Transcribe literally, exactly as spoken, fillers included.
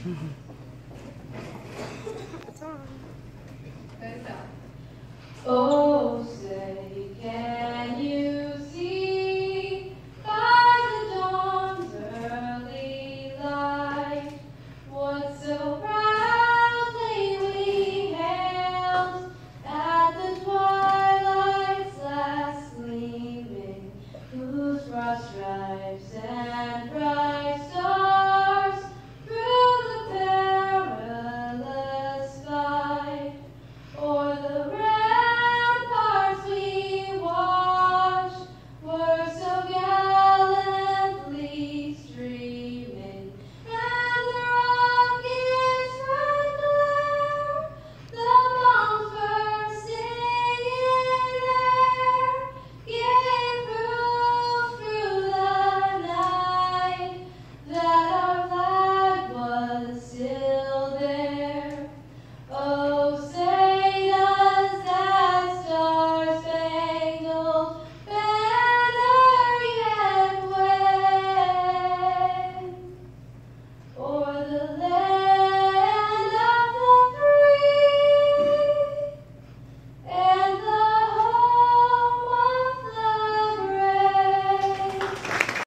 Oh, say, can you see by the dawn's early light what so proudly we hailed at the twilight's last gleaming, whose broad stripes and